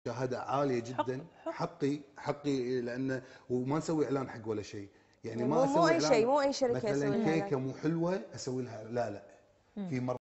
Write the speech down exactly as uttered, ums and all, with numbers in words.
مشاهده عاليه جدا. حق. حقي حقي لانه وما نسوي اعلان حق ولا شيء، يعني مو ما مو اسوي اي شيء، اعلان مو اي شركه مثلا يسوي لها كيكه مو حلوه اسوي لها، لا لا. في